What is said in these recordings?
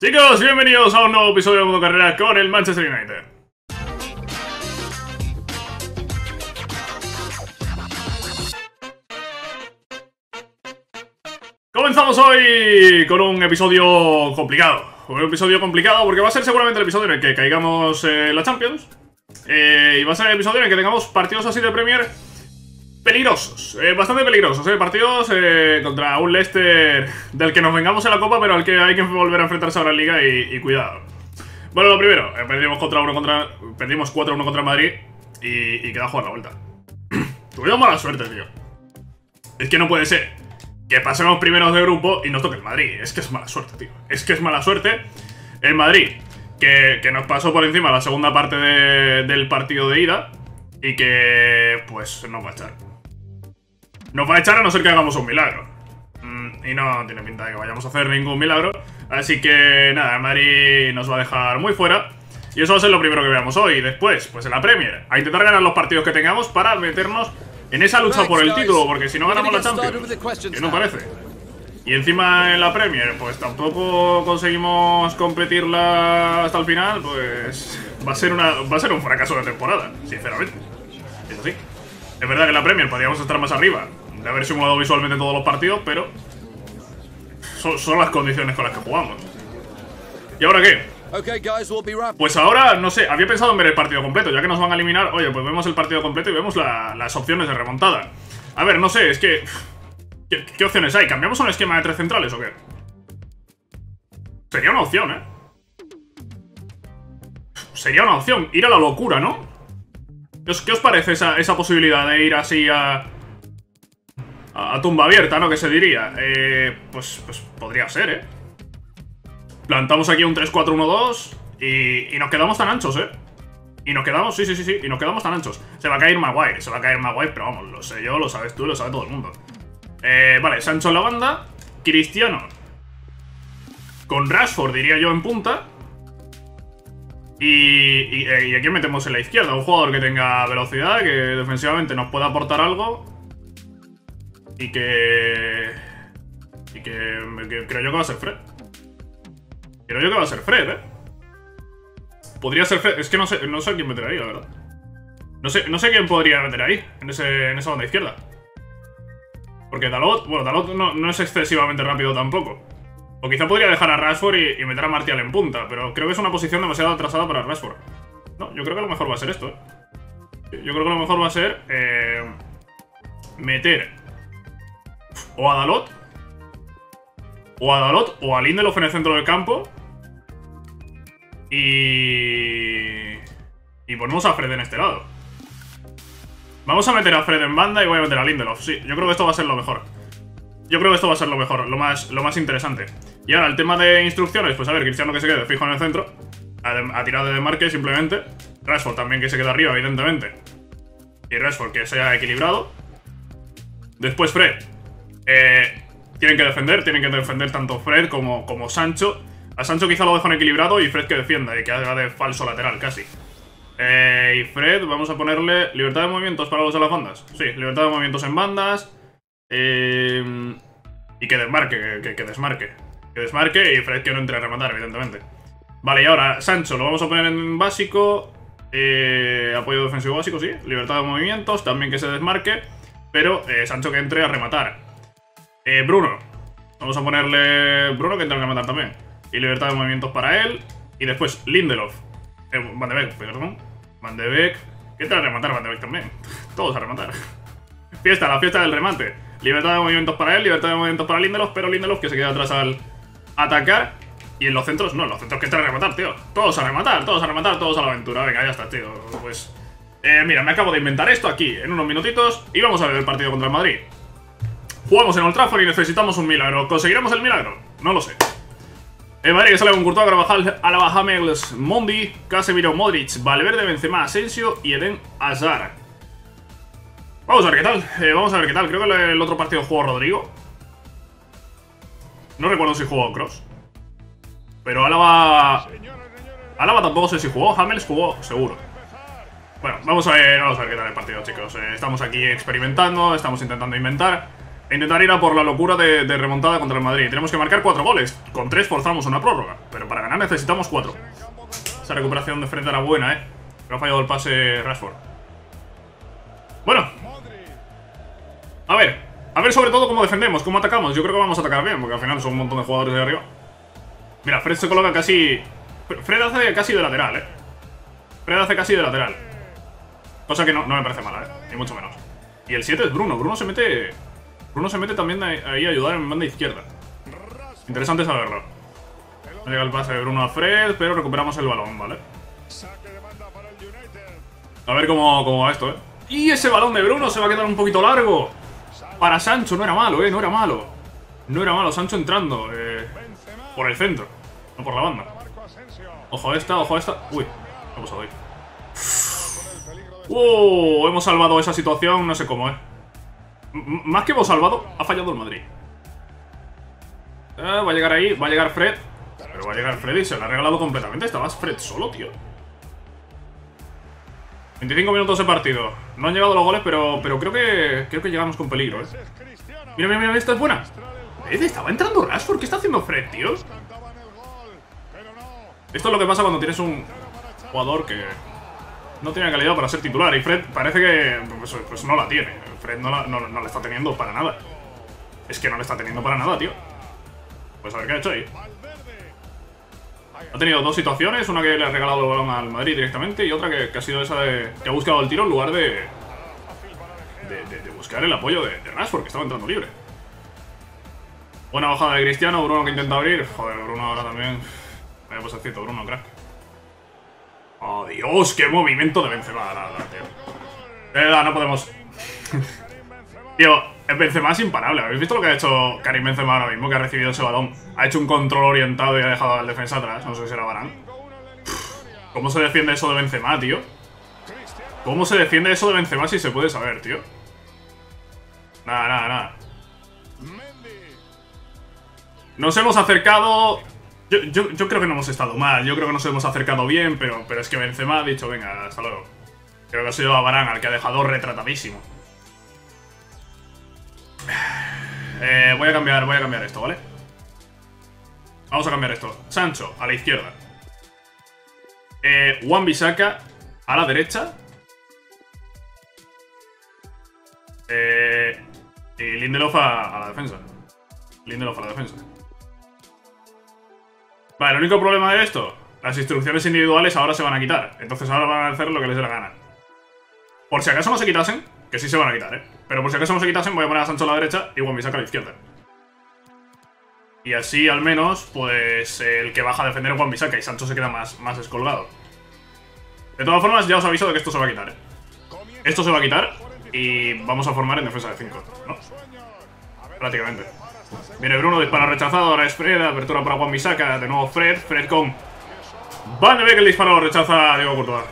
Chicos, bienvenidos a un nuevo episodio de Modo Carrera con el Manchester United. Comenzamos hoy con un episodio complicado. Un episodio complicado porque va a ser seguramente el episodio en el que caigamos en la Champions. Y va a ser el episodio en el que tengamos partidos así de Premier peligrosos, bastante peligrosos, partidos contra un Leicester del que nos vengamos en la Copa, pero al que hay que volver a enfrentarse ahora en Liga y cuidado. Bueno, lo primero, perdimos 4-1 contra Madrid y queda a jugar la vuelta. Tuvimos mala suerte, tío. Es que no puede ser que pasemos primeros de grupo y nos toque el Madrid. Es que es mala suerte, tío. Es que es mala suerte. El Madrid, que nos pasó por encima la segunda parte del partido de ida y que, pues, nos va a echar. Nos va a echar a no ser que hagamos un milagro. Y no tiene pinta de que vayamos a hacer ningún milagro. Así que nada, el Madrid nos va a dejar muy fuera. Y eso va a ser lo primero que veamos hoy. Después, pues en la Premier, a intentar ganar los partidos que tengamos para meternos en esa lucha por el título. Porque si no ganamos la Champions, que no parece. Y encima en la Premier, pues tampoco conseguimos competirla hasta el final. Pues va a ser un fracaso de temporada, sinceramente. Es así. Es verdad que en la Premier podríamos estar más arriba de haber simulado visualmente todos los partidos, pero son las condiciones con las que jugamos. ¿Y ahora qué? Pues ahora, no sé, había pensado en ver el partido completo. Ya que nos van a eliminar, oye, pues vemos el partido completo y vemos las opciones de remontada. A ver, no sé, es que ¿Qué opciones hay? ¿Cambiamos un esquema de 3 centrales o qué? Sería una opción, Sería una opción, ir a la locura, ¿no? ¿Qué os parece esa posibilidad de ir así a tumba abierta, ¿no? Que se diría. Pues podría ser, Plantamos aquí un 3-4-1-2 y nos quedamos tan anchos, Y nos quedamos, sí, y nos quedamos tan anchos. Se va a caer Maguire, pero vamos, lo sé yo, lo sabes tú, lo sabe todo el mundo. Vale, Sancho en la banda, Cristiano con Rashford, diría yo, en punta. Y aquí metemos en la izquierda un jugador que tenga velocidad, que defensivamente nos pueda aportar algo. Y que creo yo que va a ser Fred. Podría ser Fred, es que no sé quién meter ahí, la verdad. No sé quién podría meter ahí, en esa banda izquierda. Porque Dalot no es excesivamente rápido tampoco. O quizá podría dejar a Rashford y meter a Martial en punta, pero creo que es una posición demasiado atrasada para Rashford. No, yo creo que lo mejor va a ser esto, Yo creo que lo mejor va a ser meter o a Dalot o a Lindelof en el centro del campo y ponemos a Fred en este lado. Vamos a meter a Fred en banda y voy a meter a Lindelof. Sí, yo creo que esto va a ser lo mejor. Lo más interesante. Y ahora, el tema de instrucciones. Pues a ver, Cristiano que se quede fijo en el centro, a tirar de desmarque simplemente. Rashford también que se quede arriba, evidentemente. Y Rashford que sea equilibrado. Después Fred. Tienen que defender tanto Fred como Sancho. A Sancho quizá lo dejo en equilibrado y Fred que defienda y que haga de falso lateral casi. Y Fred, vamos a ponerle libertad de movimientos para los de las bandas. Sí, libertad de movimientos en bandas. Y que desmarque, que desmarque. Que desmarque y Fred que no entre a rematar, evidentemente. Vale, y ahora Sancho lo vamos a poner en básico. Apoyo defensivo básico, sí. Libertad de movimientos, también que se desmarque. Pero Sancho que entre a rematar. Bruno. Vamos a ponerle Bruno que entre a rematar también. Y libertad de movimientos para él. Y después Lindelof. Van de Beek, perdón. Van de Beek. Que entra a rematar Van de Beek también. Todos a rematar. La fiesta del remate. Libertad de movimientos para él, libertad de movimientos para Lindelof, pero Lindelof que se queda atrás al atacar. Y en los centros, no, en los centros que entran a rematar, tío. Todos a rematar, todos a la aventura. Venga, ya está, tío. Pues, mira, me acabo de inventar esto aquí en unos minutitos y vamos a ver el partido contra el Madrid. Jugamos en Old Trafford y necesitamos un milagro. ¿Conseguiremos el milagro? No lo sé. El Madrid que sale con Courtois, Carvajal, Alaba, James, Mondi, Casemiro, Modric, Valverde, Benzema, Asensio y Eden Hazard. Vamos a ver qué tal. Creo que el otro partido jugó Rodrigo. No recuerdo si jugó Kroos. Pero Alaba tampoco sé si jugó. James jugó, seguro. Bueno, vamos a ver qué tal el partido, chicos. Estamos aquí experimentando, estamos intentando inventar. e intentar ir a por la locura de remontada contra el Madrid. Tenemos que marcar 4 goles. Con 3 forzamos una prórroga, pero para ganar necesitamos 4. Esa recuperación de frente era buena, pero ha fallado el pase Rashford. Bueno, a ver sobre todo cómo defendemos, cómo atacamos. Yo creo que vamos a atacar bien, porque al final son un montón de jugadores de arriba. Mira, Fred se coloca casi... Fred hace casi de lateral, Fred hace casi de lateral. Cosa que no me parece mala, ni mucho menos. Y el 7 es Bruno. Bruno se mete también ahí a ayudar en banda izquierda. Interesante saberlo. No llega el pase de Bruno a Fred, pero recuperamos el balón, ¿vale? A ver cómo va esto, Y ese balón de Bruno se va a quedar un poquito largo. Para Sancho, no era malo, no era malo. No era malo, Sancho entrando por el centro, no por la banda. Ojo a esta. Uy, ¿qué ha pasado ahí? Hemos salvado esa situación, no sé cómo, Más que hemos salvado, ha fallado el Madrid. Va a llegar ahí, va a llegar Fred. Pero va a llegar Fred y se lo ha regalado completamente. Estabas Fred solo, tío. 25 minutos de partido. No han llegado los goles, pero creo que llegamos con peligro, Mira, esta es buena. Estaba entrando Rashford. ¿Qué está haciendo Fred, tío? Esto es lo que pasa cuando tienes un jugador que no tiene calidad para ser titular. Y Fred parece que pues no la tiene. Fred no la está teniendo para nada. Es que no le está teniendo para nada, tío. Pues a ver qué ha hecho ahí. Ha tenido 2 situaciones, una que le ha regalado el balón al Madrid directamente y otra que ha sido esa de que ha buscado el tiro en lugar de buscar el apoyo de Rashford, que estaba entrando libre. Buena bajada de Cristiano, Bruno que intenta abrir. Joder, Bruno ahora también. Vaya posecito, Bruno, crack. ¡Oh, Dios! ¡Qué movimiento de Benzema! tío. No podemos... Tío, Benzema es imparable. ¿Habéis visto lo que ha hecho Karim Benzema ahora mismo? Que ha recibido ese balón. Ha hecho un control orientado y ha dejado al defensa atrás. No sé si era Varane. ¿Cómo se defiende eso de Benzema, tío? ¿Cómo se defiende eso de Benzema si se puede saber, tío? Nada. Nos hemos acercado... Yo creo que no hemos estado mal. Yo creo que nos hemos acercado bien, pero es que Benzema ha dicho, venga, hasta luego. Creo que ha sido a Varane al que ha dejado retratadísimo. Voy a cambiar esto, ¿vale? Vamos a cambiar esto. Sancho a la izquierda. Wan-Bissaka a la derecha. Y Lindelof a la defensa. Vale, el único problema de esto, las instrucciones individuales ahora se van a quitar. Entonces ahora van a hacer lo que les dé la gana. Por si acaso no se quitasen, que sí se van a quitar, pero por si acaso no se quitasen, voy a poner a Sancho a la derecha y Wan-Bissaka a la izquierda. Y así al menos, pues el que baja a defender es Wan-Bissaka y Sancho se queda más descolgado. De todas formas, ya os aviso de que esto se va a quitar, Esto se va a quitar y vamos a formar en defensa de 5, ¿no? Prácticamente. Viene Bruno, disparo rechazado, ahora es Fred, apertura para Wan-Bissaka, de nuevo Fred con Van de Beek, el disparo lo rechaza Diego Courtois.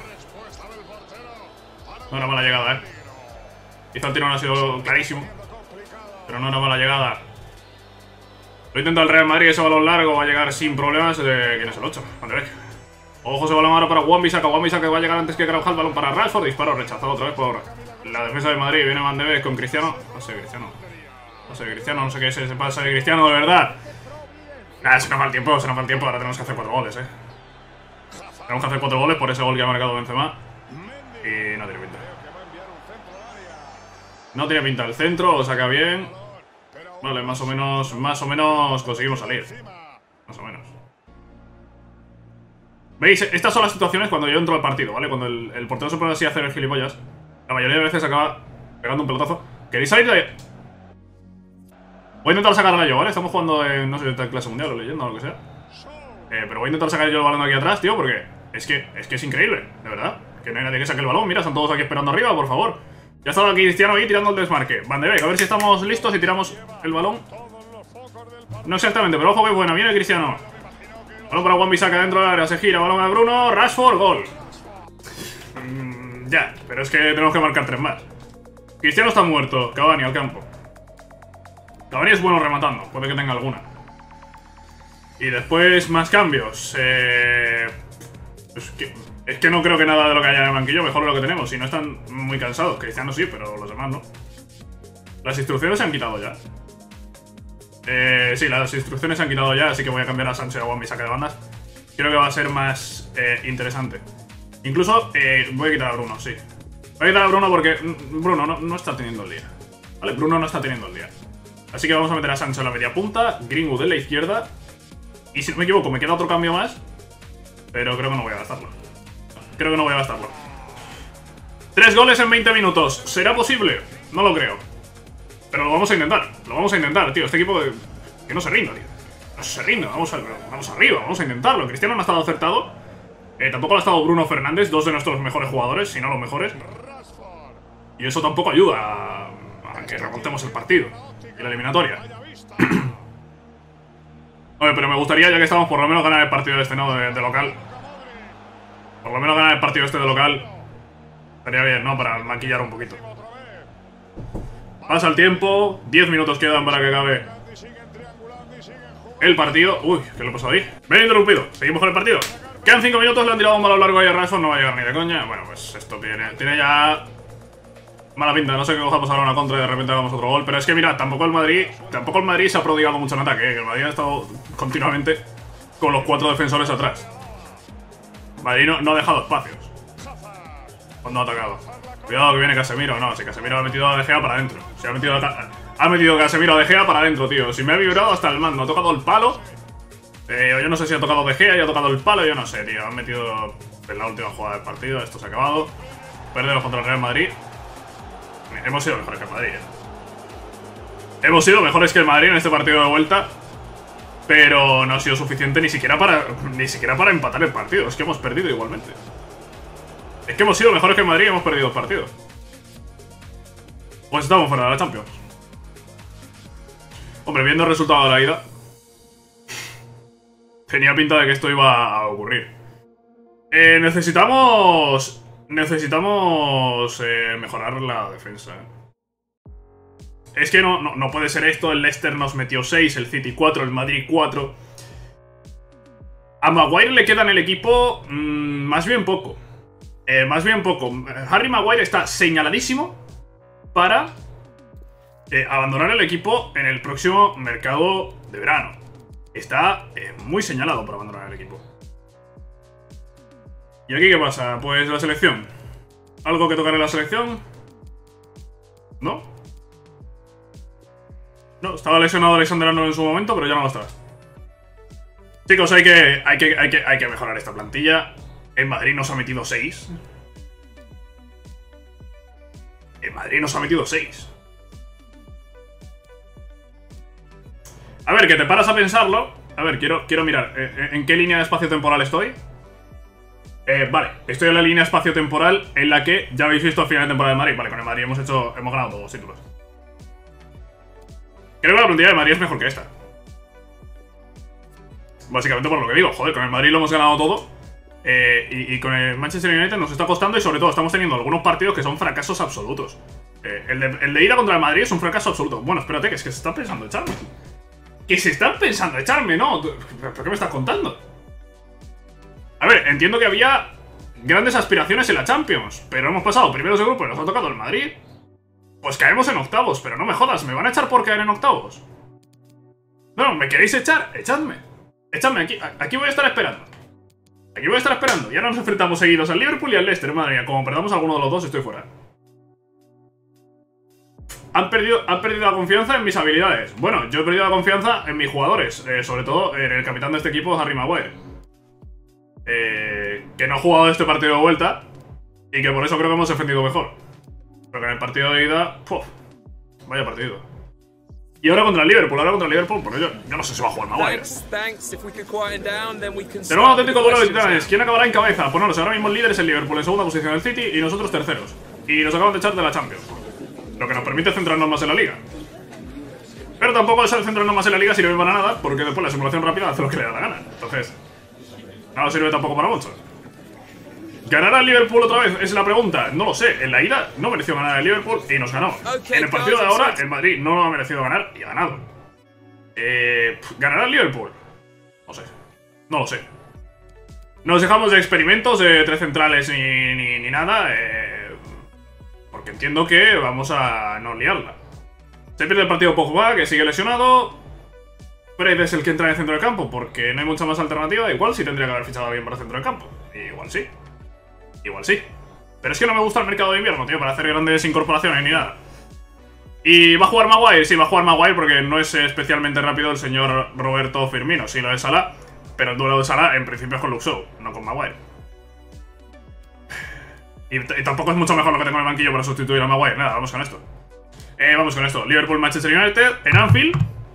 No era mala llegada, Quizá el tiro no ha sido clarísimo, pero no era mala llegada. Lo intenta el Real Madrid, ese balón largo va a llegar sin problemas. ¿Quién es el 8? Van de Beek. Ojo, ese balón ahora para Wan-Bissaka. Wan-Bissaka va a llegar antes que Carvajal, balón para Rashford, disparo rechazado otra vez por la defensa del Madrid. Viene Van de Beek con Cristiano. No sé, Cristiano, no sé qué es ese pase de Cristiano, de verdad. Nada, se nos va el tiempo, ahora tenemos que hacer 4 goles, Tenemos que hacer 4 goles por ese gol que ha marcado Benzema. Y no tiene pinta. No tiene pinta el centro, lo saca bien. Vale, más o menos conseguimos salir. Más o menos. ¿Veis? Estas son las situaciones cuando yo entro al partido, ¿vale? Cuando el portero se pone así a hacer el gilipollas. La mayoría de veces acaba pegando un pelotazo. ¿Queréis salir de ahí? Voy a intentar sacarla yo, ¿vale? Estamos jugando en, no sé, en clase mundial o leyenda o lo que sea. Pero voy a intentar sacar yo el balón de aquí atrás, tío, porque es que es increíble, de verdad. Que no hay nadie que saque el balón. Mira, están todos aquí esperando arriba, por favor. Ya está aquí Cristiano ahí tirando el desmarque. Van de Beek, a ver si estamos listos y tiramos el balón. No exactamente, pero ojo que buena. Viene Cristiano. Balón para Wan-Bissaka dentro del área. Se gira, balón a Bruno. Rashford, gol. Ya, pero es que tenemos que marcar 3 más. Cristiano está muerto. Cavani al campo. Cavani es bueno rematando. Puede que tenga alguna. Y después más cambios. Es que no creo que nada de lo que haya en el banquillo mejor lo que tenemos. Si no están muy cansados. Cristiano sí, pero los demás no. Las instrucciones se han quitado ya. Sí, las instrucciones se han quitado ya, así que voy a cambiar a Sancho y a Wan mi saque de bandas. Creo que va a ser más interesante. Incluso voy a quitar a Bruno, sí. Voy a quitar a Bruno porque Bruno no está teniendo el día. Vale, Bruno no está teniendo el día. Así que vamos a meter a Sancho en la media punta, Greenwood en la izquierda. Y si no me equivoco, me queda otro cambio más. Pero creo que no voy a gastarlo. Creo que no voy a gastarlo. 3 goles en 20 minutos. ¿Será posible? No lo creo. Pero lo vamos a intentar. Lo vamos a intentar, tío. Este equipo que no se rinda, tío. No se rinda. Vamos arriba. Vamos a intentarlo. Cristiano no ha estado acertado. Tampoco ha estado Bruno Fernández, dos de nuestros mejores jugadores, si no los mejores. Y eso tampoco ayuda a que remontemos el partido y la eliminatoria. Oye, pero me gustaría, ya que estamos, por lo menos ganar el partido este, ¿no? De local. Por lo menos ganar el partido este de local. Estaría bien, ¿no? Para maquillar un poquito. Pasa el tiempo. 10 minutos quedan para que acabe el partido. Uy, ¿qué le ha pasado ahí? Me he interrumpido. Seguimos con el partido. Quedan 5 minutos, le han tirado un balón largo ahí a Rashford, no va a llegar ni de coña. Bueno, pues esto tiene ya mala pinta. No sé que cojamos ahora una contra y de repente hagamos otro gol. Pero es que mira, tampoco el Madrid se ha prodigado mucho en ataque, que el Madrid ha estado continuamente con los 4 defensores atrás. El Madrid no ha dejado espacios cuando ha atacado. Cuidado que viene Casemiro. No, si Casemiro ha metido a De Gea para adentro. Si ha metido Casemiro a De Gea para adentro, tío. Si me ha vibrado hasta el mando, ha tocado el palo. Yo no sé si ha tocado De Gea y ha tocado el palo, yo no sé, tío. Han metido en la última jugada del partido, esto se ha acabado. Perdemos contra el Real Madrid. Hemos sido mejores que el Madrid, Hemos sido mejores que el Madrid en este partido de vuelta. Pero no ha sido suficiente ni siquiera para empatar el partido. Es que hemos perdido igualmente. Es que hemos sido mejores que el Madrid y hemos perdido el partido. Pues estamos fuera de la Champions. Hombre, viendo el resultado de la ida, tenía pinta de que esto iba a ocurrir. Necesitamos mejorar la defensa. Es que no puede ser esto. El Leicester nos metió 6, el City 4, el Madrid 4. A Maguire le queda en el equipo más bien poco. Harry Maguire está señaladísimo para abandonar el equipo en el próximo mercado de verano. Está muy señalado para abandonar el equipo. ¿Y aquí qué pasa? Pues la selección. ¿Algo que tocar en la selección? ¿No? No, estaba lesionado Alexander Arnold en su momento, pero ya no lo está. Chicos, hay que mejorar esta plantilla. El Madrid nos ha metido 6. El Madrid nos ha metido 6. A ver, que te paras a pensarlo. A ver, quiero mirar en qué línea de espacio-temporal estoy. Vale, estoy en la línea espacio-temporal en la que ya habéis visto al final de temporada de Madrid. Vale, con el Madrid hemos ganado todos los títulos. Creo que la plantilla de Madrid es mejor que esta. Básicamente por lo que digo. Joder, con el Madrid lo hemos ganado todo. Y con el Manchester United nos está costando y sobre todo estamos teniendo algunos partidos que son fracasos absolutos. El de ida contra el Madrid es un fracaso absoluto. Bueno, espérate, que es que se están pensando echarme. Que se están pensando echarme, ¿no? ¿Pero qué me estás contando? A ver, entiendo que había grandes aspiraciones en la Champions, pero hemos pasado primeros de grupo y nos ha tocado el Madrid. Pues caemos en octavos, pero no me jodas, ¿me van a echar por caer en octavos? No, ¿me queréis echar? Echadme. Echadme aquí. Aquí voy a estar esperando. Aquí voy a estar esperando. Ya nos enfrentamos seguidos al Liverpool y al Leicester. Madre mía, como perdamos alguno de los dos, estoy fuera. Han perdido la confianza en mis habilidades. Bueno, yo he perdido la confianza en mis jugadores. Sobre todo en el capitán de este equipo, Harry Maguire. Que no ha jugado este partido de vuelta. Y que por eso creo que hemos defendido mejor. Pero que en el partido de ida... ¡puf! Vaya partido. Y ahora contra el Liverpool, pero yo no sé si va a jugar Maguire. Tenemos un auténtico duelo de titanes. ¿Quién acabará en cabeza? Pues no, ahora mismo el líder es el Liverpool, en segunda posición el City y nosotros terceros. Y nos acaban de echar de la Champions. Lo que nos permite centrarnos más en la liga. Pero tampoco es centrarnos más en la liga sirve para nada, porque después la simulación rápida hace lo que le da la gana. Entonces, no sirve tampoco para mucho. ¿Ganará el Liverpool otra vez? Es la pregunta. No lo sé. En la ida no mereció ganar el Liverpool y nos ganó. En el partido de ahora, el Madrid no lo ha merecido ganar y ha ganado. ¿Ganará el Liverpool? No sé. No lo sé. Nos dejamos de experimentos de 3 centrales ni nada. Porque entiendo que vamos a no liarla. Se pierde el partido Pogba, que sigue lesionado. Fred es el que entra en el centro del campo, porque no hay mucha más alternativa. Igual sí tendría que haber fichado a alguien para el centro del campo. Igual sí. Igual sí. Pero es que no me gusta el mercado de invierno, tío, para hacer grandes incorporaciones ni nada. ¿Y va a jugar Maguire? Sí, va a jugar Maguire porque no es especialmente rápido el señor Roberto Firmino. Sí, lo de Salah, pero el duelo de Salah en principio es con Luke Shaw, no con Maguire. Y tampoco es mucho mejor lo que tengo en el banquillo para sustituir a Maguire. Nada, vamos con esto. Vamos con esto. Liverpool-Manchester United en Anfield.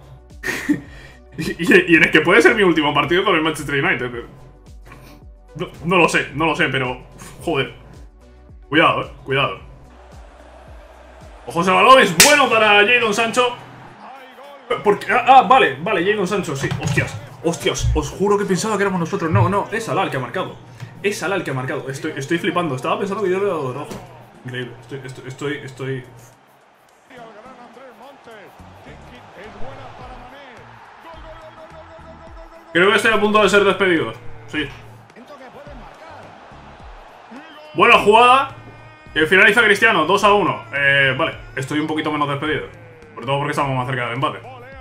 y en el que puede ser mi último partido con el Manchester United. No lo sé, pero... Joder. Cuidado, cuidado. Ojo, ese balón es bueno para Jadon Sancho. Porque, vale, Jadon Sancho, sí. Hostias, os juro que pensaba que éramos nosotros. No, es Salah el que ha marcado. Es Salah el que ha marcado. Estoy flipando. Estaba pensando que yo le he dado de rojo. Increíble. Estoy... Creo que estoy a punto de ser despedido. Sí. Buena jugada. Finaliza Cristiano, 2-1. Vale, estoy un poquito menos despedido. Sobre todo porque estamos más cerca del empate.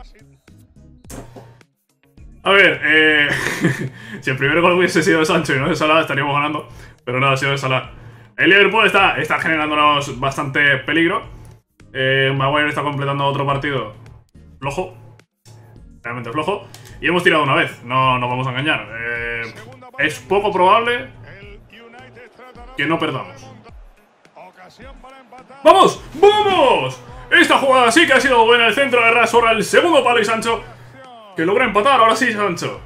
A ver, si el primer gol hubiese sido de Sancho y no de Salah, estaríamos ganando. Pero no, ha sido de Salah. El Liverpool está generándonos bastante peligro. Maguire está completando otro partido flojo. Realmente flojo. Y hemos tirado una vez, no nos vamos a engañar. Es poco probable que no perdamos. ¡Vamos! ¡Vamos! Esta jugada sí que ha sido buena. El centro de Rashford al segundo palo y Sancho, que logra empatar. Ahora sí, Sancho.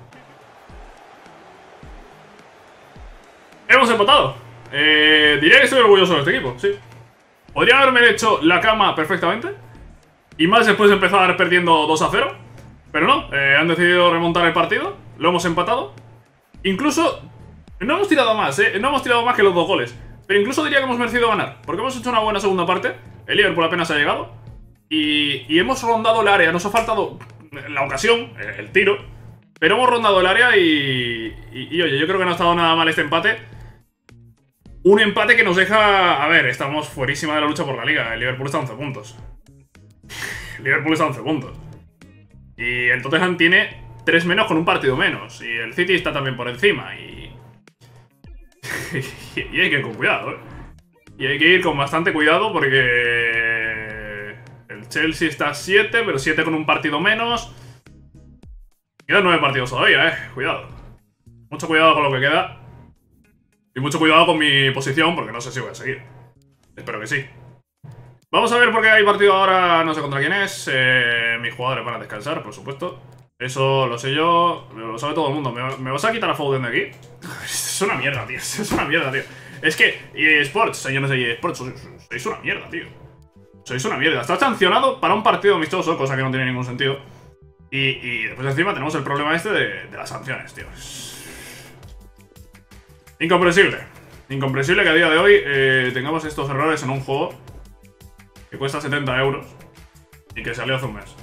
Hemos empatado. Diría que estoy orgulloso de este equipo, sí. Podría haberme hecho la cama perfectamente. Y más después de empezar perdiendo 2-0. Pero no, han decidido remontar el partido. Lo hemos empatado. Incluso no hemos tirado más, no hemos tirado más que los 2 goles. Pero incluso diría que hemos merecido ganar, porque hemos hecho una buena segunda parte. El Liverpool apenas ha llegado y hemos rondado el área. Nos ha faltado la ocasión, el tiro, pero hemos rondado el área y oye, yo creo que no ha estado nada mal este empate. Un empate que nos deja... A ver, estamos fuerísima de la lucha por la liga. El Liverpool está a 11 puntos. El Liverpool está a 11 puntos. Y el Tottenham tiene 3 menos con un partido menos. Y el City está también por encima. Y hay que ir con cuidado, Y hay que ir con bastante cuidado porque... El Chelsea está a 7, pero 7 con un partido menos. Quedan 9 partidos todavía, Cuidado. Mucho cuidado con lo que queda. Y mucho cuidado con mi posición, porque no sé si voy a seguir. Espero que sí. Vamos a ver por qué hay partido ahora, no sé contra quién es. Mis jugadores van a descansar, por supuesto. Eso lo sé yo, lo sabe todo el mundo. ¿Me vas a quitar a Foden de aquí? Es una mierda, tío. Es una mierda, tío. Es que EA Sports, señores de EA Sports, sois una mierda, tío. Sois una mierda. Está sancionado para un partido amistoso, cosa que no tiene ningún sentido. Y después encima tenemos el problema este de las sanciones, tío. Incomprensible. Incomprensible que a día de hoy tengamos estos errores en un juego que cuesta 70 euros y que salió hace un mes.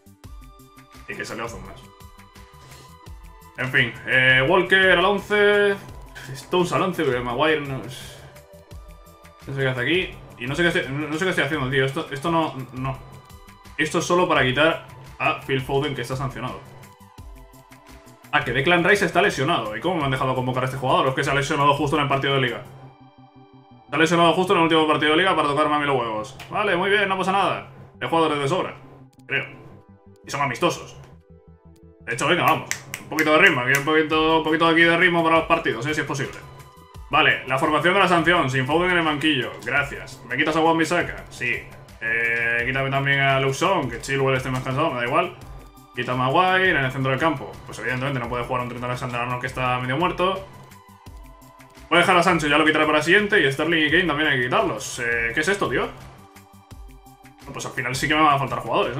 En fin, Walker al 11, Stones al 11, pero Maguire no sé qué hace aquí. Y no sé qué estoy haciendo, tío. Esto no. Esto es solo para quitar a Phil Foden, que está sancionado. Ah, que Declan Rice está lesionado. ¿Y cómo me han dejado convocar a este jugador? ¿O es que se ha lesionado justo en el partido de liga? Se ha lesionado justo en el último partido de liga para tocarme a mí los huevos. Vale, muy bien, no pasa nada. Hay jugadores de sobra, creo. Y son amistosos. De hecho, venga, vamos. Un poquito de ritmo, aquí un poquito aquí de ritmo para los partidos, si es posible. Vale, la formación de la sanción, sin Foden en el banquillo. Gracias. ¿Me quitas a Wan-Bissaka? Sí. Quítame también a Luke Shaw, que Chilwell esté más cansado, me da igual. Quita a Maguire en el centro del campo. Pues evidentemente no puede jugar un Trent Alexander-Arnold que está medio muerto. Voy a dejar a Sancho, ya lo quitaré para la siguiente. Y Sterling y Kane también hay que quitarlos. ¿Qué es esto, tío? Pues al final sí que me van a faltar jugadores,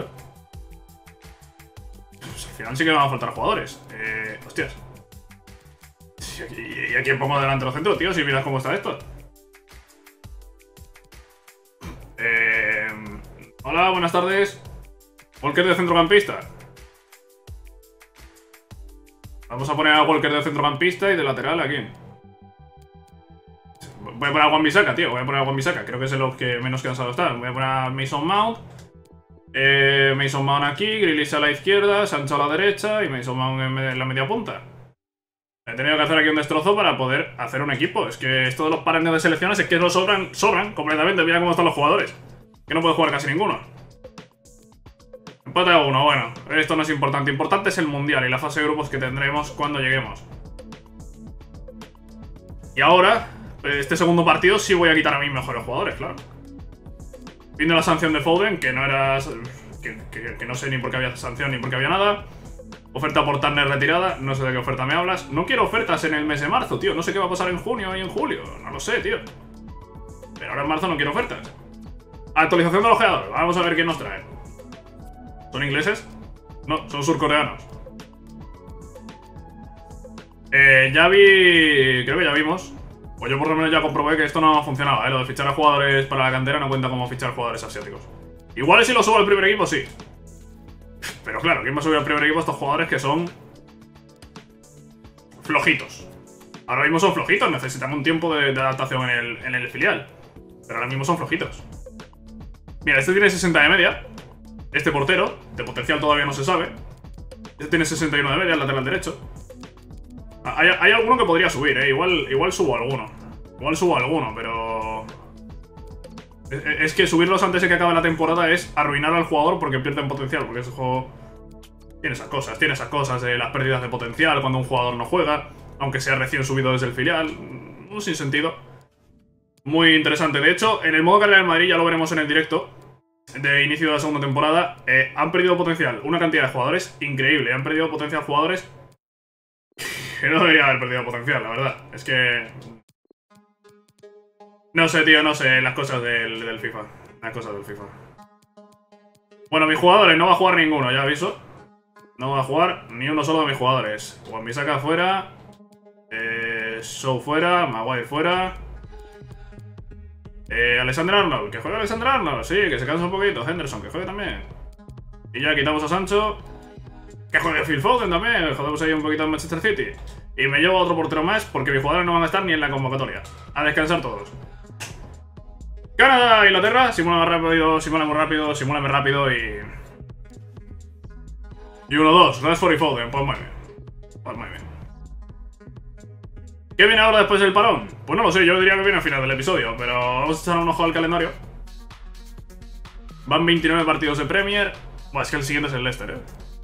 Pues al final sí que me van a faltar jugadores. Hostias. ¿Y a quién pongo delante del centro, tío? Si miras cómo está esto. Hola, buenas tardes. Walker de centrocampista. Vamos a poner a Walker de centrocampista y de lateral a quién. Voy a poner a Wan-Bissaka, tío. Voy a poner a Wan-Bissaka. Creo que es el que menos cansado está. Voy a poner a Mason Mount. Mason Mount aquí, Grealish a la izquierda, Sancho a la derecha y Mason Mount en la media punta. He tenido que hacer aquí un destrozo para poder hacer un equipo. Es que esto de los parangas de selecciones es que no sobran completamente. Mira cómo están los jugadores. Que no puede jugar casi ninguno. Empate a 1, bueno. Esto no es importante. Importante es el Mundial y la fase de grupos que tendremos cuando lleguemos. Y ahora, este segundo partido sí voy a quitar a mis mejores jugadores, claro. Viendo la sanción de Foden, que no era... Que no sé ni por qué había sanción ni por qué había nada. Oferta por Turner retirada, no sé de qué oferta me hablas. No quiero ofertas en el mes de marzo, tío. No sé qué va a pasar en junio y en julio. No lo sé, tío. Pero ahora en marzo no quiero ofertas. Actualización de los jugadores. Vamos a ver quién nos trae. ¿Son ingleses? No, son surcoreanos. Ya vi... Creo que ya vimos. Pues yo por lo menos ya comprobé que esto no funcionaba, Lo de fichar a jugadores para la cantera no cuenta como fichar jugadores asiáticos. Igual si lo subo al primer equipo, sí. Pero claro, ¿quién va a subir al primer equipo a estos jugadores que son flojitos? Ahora mismo son flojitos, necesitan un tiempo de adaptación en el filial. Pero ahora mismo son flojitos. Mira, este tiene 60 de media. Este portero, de potencial todavía no se sabe. Este tiene 61 de media, el lateral derecho. Hay alguno que podría subir, Igual subo alguno. Igual subo alguno, pero... Es que subirlos antes de que acabe la temporada es arruinar al jugador porque pierden potencial. Porque ese juego tiene esas cosas de las pérdidas de potencial cuando un jugador no juega, aunque sea recién subido desde el filial. Un sinsentido. Muy interesante. De hecho, en el modo carrera del Madrid, ya lo veremos en el directo de inicio de la segunda temporada, han perdido potencial una cantidad de jugadores increíble. Han perdido potencial jugadores que no deberían haber perdido potencial, la verdad. Es que... No sé, tío, no sé las cosas del FIFA. Las cosas del FIFA. Bueno, mis jugadores, no va a jugar ninguno, ya aviso. No va a jugar ni uno solo de mis jugadores. Wan-Bissaka fuera. Shaw fuera. Maguire fuera. Alexander-Arnold, que juegue Alexander-Arnold, sí, que se cansa un poquito. Henderson, que juegue también. Y ya quitamos a Sancho. Que juegue Phil Foden también. Jodemos ahí un poquito en Manchester City. Y me llevo a otro portero más porque mis jugadores no van a estar ni en la convocatoria. A descansar todos. Canadá, Inglaterra, simula rápido, simúlame rápido y 1-2, Rashford y Foden, pues muy bien. Pues muy bien. ¿Qué viene ahora después del parón? Pues no lo sé, yo diría que viene al final del episodio, pero vamos a echar un ojo al calendario. Van 29 partidos de Premier. Buah, es que el siguiente es el Leicester,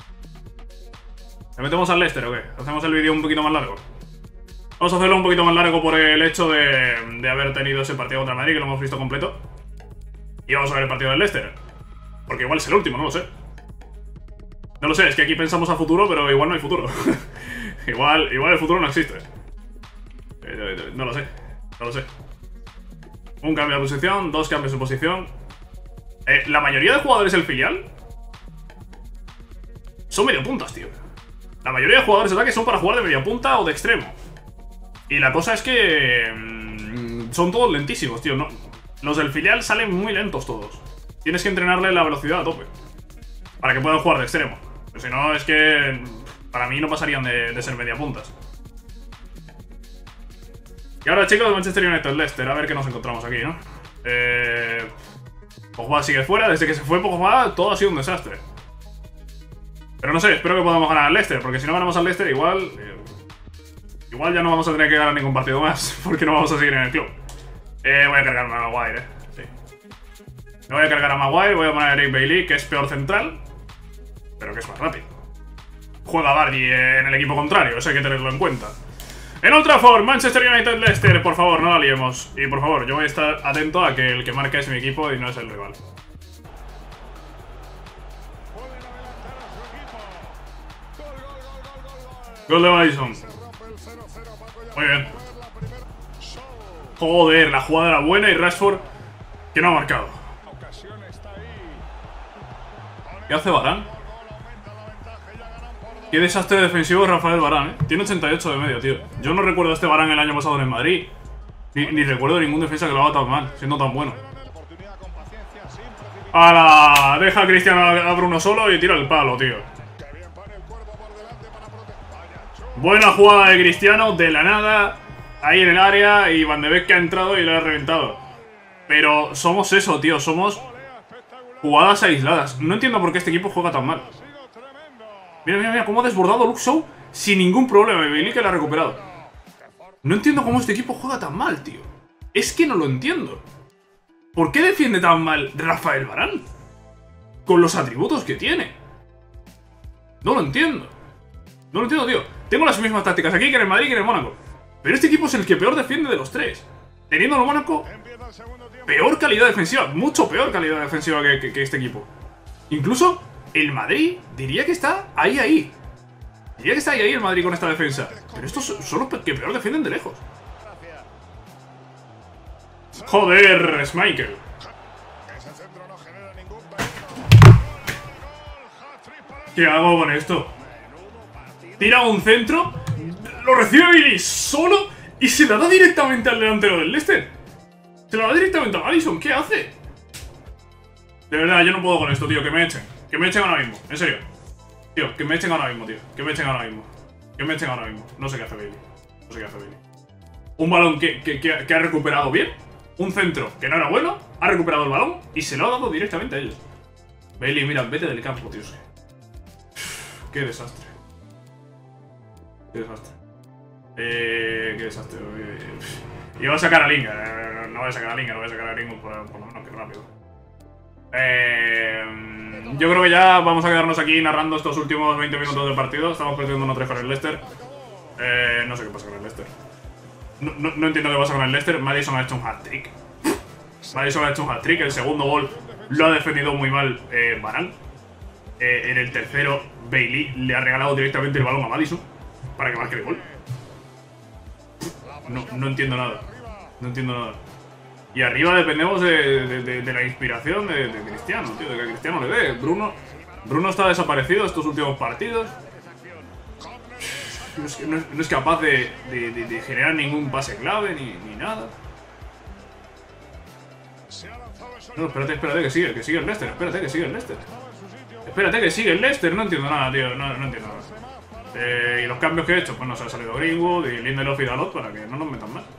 ¿Le metemos al Leicester o qué? ¿Hacemos el vídeo un poquito más largo? Vamos a hacerlo un poquito más largo por el hecho de haber tenido ese partido contra Madrid, que lo hemos visto completo. Y vamos a ver el partido del Leicester. Porque igual es el último, no lo sé. No lo sé, es que aquí pensamos a futuro, pero igual no hay futuro. igual el futuro no existe. No lo sé, no lo sé. Un cambio de posición, 2 cambios de posición. La mayoría de jugadores del filial son medio puntas, tío. La mayoría de jugadores de ataque son para jugar de media punta o de extremo. Y la cosa es que... son todos lentísimos, tío. No, los del filial salen muy lentos todos. Tienes que entrenarle la velocidad a tope para que puedan jugar de extremo. Pero si no, es que... para mí no pasarían de ser media puntas. Y ahora, chicos, Manchester United-Leicester. A ver qué nos encontramos aquí, ¿no? Pogba sigue fuera. Desde que se fue Pogba, todo ha sido un desastre. Pero no sé, espero que podamos ganar al Leicester. Porque si no ganamos al Leicester, igual ya no vamos a tener que ganar ningún partido más. Porque no vamos a seguir en el club. Voy a cargarme a Maguire, sí. Me voy a cargar a Maguire. Voy a poner a Eric Bailly, que es peor central, pero que es más rápido. Juega Vardy en el equipo contrario. Eso hay que tenerlo en cuenta. En Old Trafford, Manchester United-Leicester. Por favor, no la liemos. Y por favor, yo voy a estar atento a que el que marca es mi equipo y no es el rival. Gol de Mason. Muy bien. Joder, la jugada era buena y Rashford que no ha marcado. ¿Qué hace Varane? Qué desastre defensivo Rafael Varane, Tiene 88 de medio, tío. Yo no recuerdo a este Varane el año pasado en el Madrid. Ni recuerdo ningún defensa que lo haga tan mal, siendo tan bueno. ¡Hala! Deja a Cristiano a Bruno solo y tira el palo, tío. Buena jugada de Cristiano, de la nada, ahí en el área, y Van de Beek que ha entrado y lo ha reventado. Pero somos eso, tío, somos Jugadas aisladas. No entiendo por qué este equipo juega tan mal. Mira, mira, mira, cómo ha desbordado Luke Shaw sin ningún problema. Y Bailey que la ha recuperado. No entiendo cómo este equipo juega tan mal, tío. Es que no lo entiendo. ¿Por qué defiende tan mal Rafael Varane? Con los atributos que tiene. No lo entiendo. No lo entiendo, tío. Tengo las mismas tácticas aquí que en el Madrid y que en el Mónaco. Pero este equipo es el que peor defiende de los tres. Teniendo el Mónaco peor calidad defensiva. Mucho peor calidad defensiva que este equipo. Incluso el Madrid diría que está ahí. Diría que está ahí el Madrid con esta defensa. Pero estos son los que peor defienden de lejos. Joder, Schmeichel. ¿Qué hago con esto? Tira un centro, lo recibe Bailey solo y se la da directamente al delantero del Leicester. Se la da directamente a Maddison. ¿Qué hace? De verdad, yo no puedo con esto, tío. Que me echen. Que me echen ahora mismo. En serio. Tío, que me echen ahora mismo, tío. Que me echen ahora mismo. Que me echen ahora mismo. No sé qué hace Bailey. No sé qué hace Bailey. Un balón que ha recuperado bien. Un centro que no era bueno. Ha recuperado el balón y se lo ha dado directamente a ellos. Bailey, mira, vete del campo, tío. Qué desastre. Qué desastre. Qué desastre. Iba a sacar a Lingard. No voy a sacar a Lingard, no voy a sacar a Greenwood por lo menos que rápido. Yo creo que ya vamos a quedarnos aquí narrando estos últimos 20 minutos del partido. Estamos perdiendo 1-3 con el Leicester. No sé qué pasa con el Leicester. No entiendo qué pasa con el Leicester. Maddison ha hecho un hat-trick. Maddison ha hecho un hat-trick. El segundo gol lo ha defendido muy mal Varane. En el tercero, Bailey le ha regalado directamente el balón a Maddison para que marque el gol. No entiendo nada. No entiendo nada. Y arriba dependemos de la inspiración de Cristiano, tío. De que Cristiano le dé. Bruno está desaparecido estos últimos partidos. No es capaz de generar ningún pase clave ni nada. No, espérate, que sigue el Leicester. Espérate, que sigue el Leicester. Espérate, que sigue el Leicester. No entiendo nada, tío. No entiendo nada. Y los cambios que he hecho, pues no se ha salido Greenwood y Lindelof y Dalot para que no nos metan más.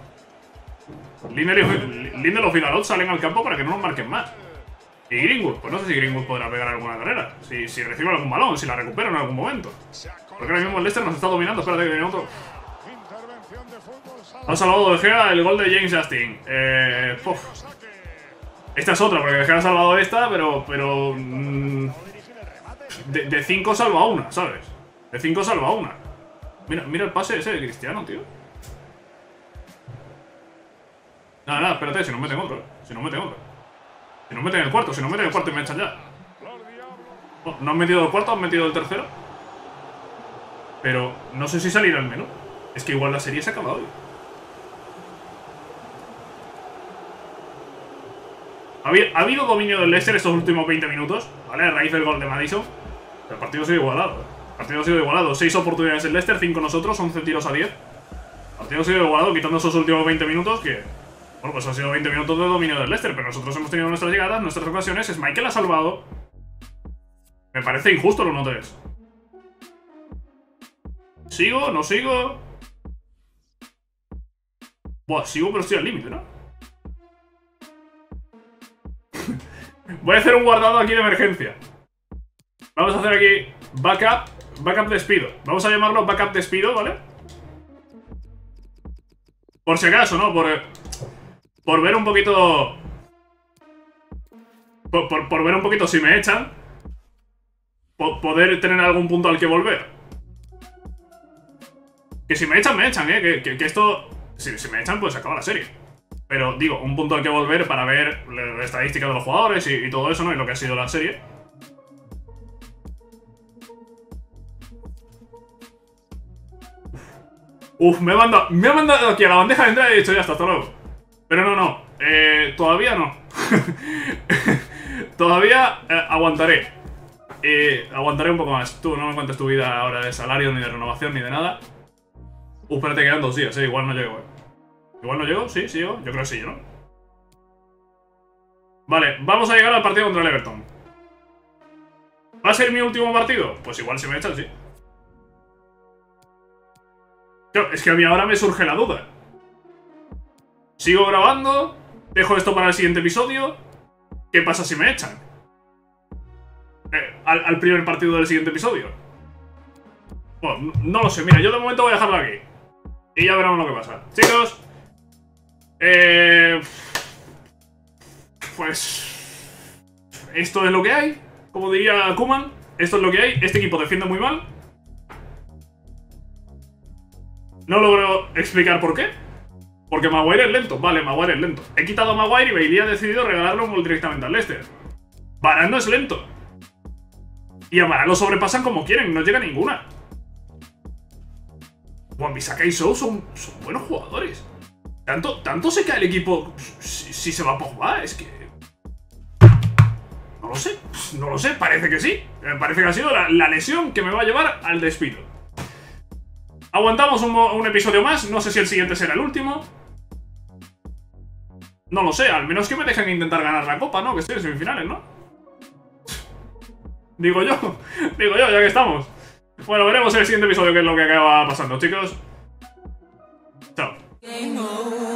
Lindelof y Dalot salen al campo para que no nos marquen más. Y Greenwood, pues no sé si Greenwood podrá pegar alguna carrera. Si recibe algún balón, si la recupera en algún momento. Porque ahora mismo el Leicester nos está dominando. Espérate que viene otro. Ha salvado De Gea el gol de James Justin. Esta es otra, porque De Gea ha salvado esta, pero de 5 salva una, ¿sabes? De 5 salva una. Mira el pase ese de Cristiano, tío. Nada, espérate, si no meten otro. Si no meten en el cuarto, y me echan ya. No han metido el cuarto, han metido el tercero. Pero no sé si salirá al menú. Es que igual la serie se acaba hoy. Ha habido dominio del Leicester estos últimos 20 minutos, ¿vale? A raíz del gol de Maddison. Pero el partido ha sido igualado. 6 oportunidades el Leicester, 5 nosotros, 11 tiros a 10. El partido ha sido igualado, quitando esos últimos 20 minutos que... Bueno, pues han sido 20 minutos de dominio del Leicester, pero nosotros hemos tenido nuestras llegadas, nuestras ocasiones. Schmeichel ha salvado. Me parece injusto el 1-3. ¿Sigo? ¿No sigo? Buah, sigo pero estoy al límite, ¿no? Voy a hacer un guardado aquí de emergencia. Vamos a hacer aquí backup despido. Vamos a llamarlo backup despido, ¿vale? Por si acaso, ¿no? Por ver un poquito... Por ver un poquito si me echan. Poder tener algún punto al que volver. Que si me echan, ¿eh? Que esto... Si me echan, pues se acaba la serie. Pero, digo, un punto al que volver para ver la estadística de los jugadores y todo eso, ¿no? Y lo que ha sido la serie. Me ha mandado aquí a la bandeja de entrada y he dicho ya está, hasta luego. Pero no. Todavía no. Todavía aguantaré. Aguantaré un poco más. Tú no me cuentes tu vida ahora de salario, ni de renovación, ni de nada. Espérate, quedan 2 días, igual no llego, Igual no llego, sí, llego. Yo creo que sí, ¿no? Vale, vamos a llegar al partido contra el Everton. ¿Va a ser mi último partido? Pues igual si me echan, sí. Claro, es que a mí ahora me surge la duda. ¿Sigo grabando? ¿Dejo esto para el siguiente episodio? ¿Qué pasa si me echan? al primer partido del siguiente episodio. Bueno, no lo sé, mira, yo de momento voy a dejarlo aquí. Y ya veremos lo que pasa. Chicos, pues esto es lo que hay. Como diría Koeman, esto es lo que hay. Este equipo defiende muy mal. No logro explicar por qué. Porque Maguire es lento. Vale, Maguire es lento. He quitado a Maguire y Bailey ha decidido regalarlo un gol directamente al Leicester. Varane no es lento. Y a Varane lo sobrepasan como quieren. No llega ninguna. Wan-Bissaka y Sow son buenos jugadores. Tanto se cae el equipo si se va a Pogba. Es que... no lo sé. No lo sé. Parece que sí. Parece que ha sido la lesión que me va a llevar al despido. Aguantamos un episodio más. No sé si el siguiente será el último. No lo sé. Al menos que me dejen intentar ganar la copa, ¿no? Que estoy en semifinales, ¿no? Digo yo, ya que estamos. Bueno, veremos en el siguiente episodio qué es lo que acaba pasando, chicos. Chao.